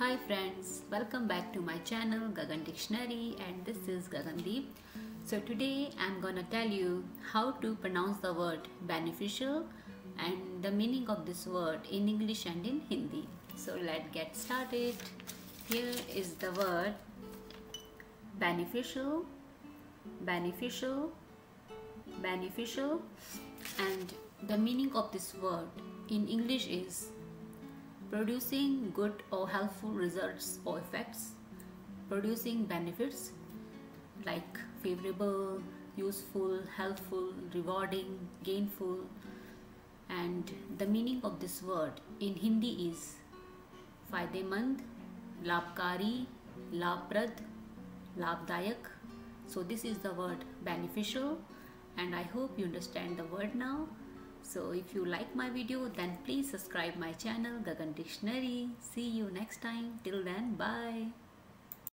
Hi friends, welcome back to my channel Gagan Dictionary, and this is Gagandeep. So today I'm gonna tell you how to pronounce the word beneficial and the meaning of this word in English and in Hindi. So let's get started. Here is the word beneficial, beneficial, beneficial, and the meaning of this word in English is producing good or helpful results or effects, producing benefits like favorable, useful, helpful, rewarding, gainful. And the meaning of this word in Hindi is फायदेमंद, लाभकारी, लाभप्रद, लाभदायक. So this is the word beneficial, and I hope you understand the word now. So if you like my video, then please subscribe my channel Gagan Dictionary. See you next time. Till then, bye.